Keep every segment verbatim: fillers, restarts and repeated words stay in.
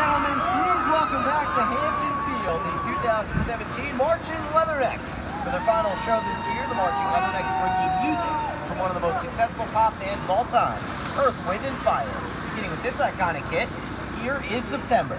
gentlemen, please welcome back to Hampton Field the two thousand seventeen Marching Leathernecks. For their final show this year, the Marching Leathernecks bring you music from one of the most successful pop bands of all time, Earth, Wind and Fire. Beginning with this iconic hit, here is September.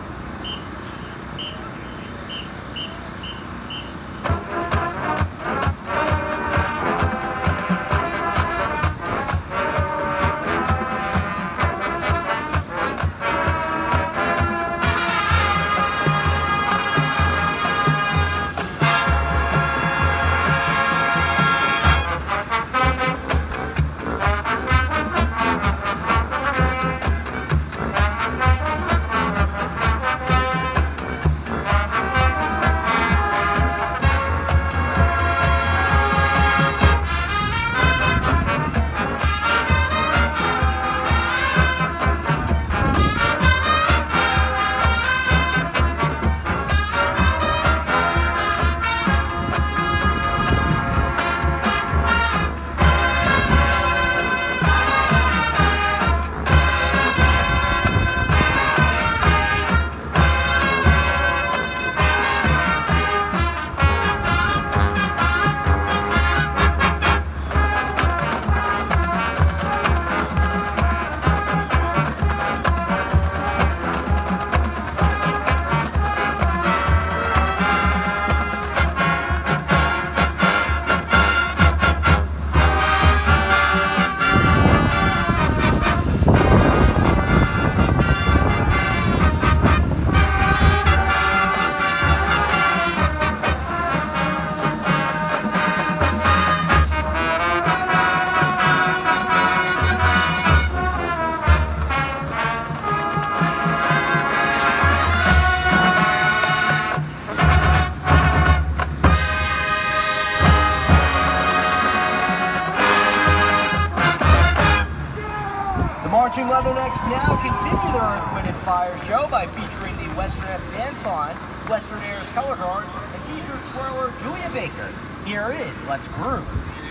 Marching Leathernecks now continue their Earth, Wind and Fire show by featuring the Western F Dance Line, Western Air's Color Guard, and featured twirler Julia Baker. Here is Let's Groove.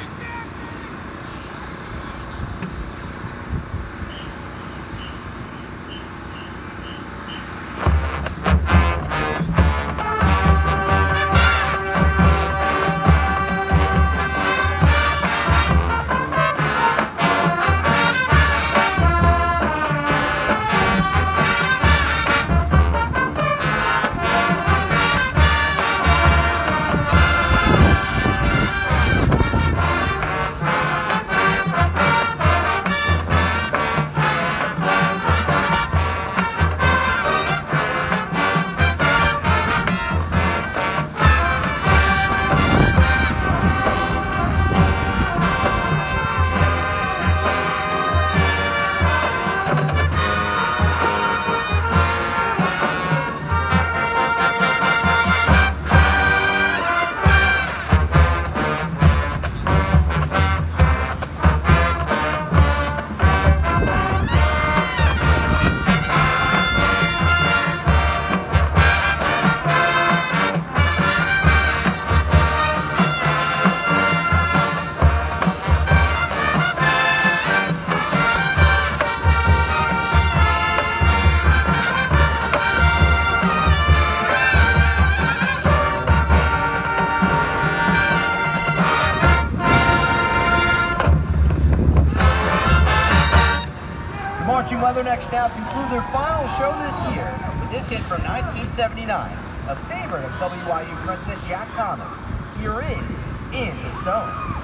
Marching Leathernecks now conclude their final show this year with this hit from nineteen seventy-nine, a favorite of W I U President Jack Thomas. Here is In the Stone.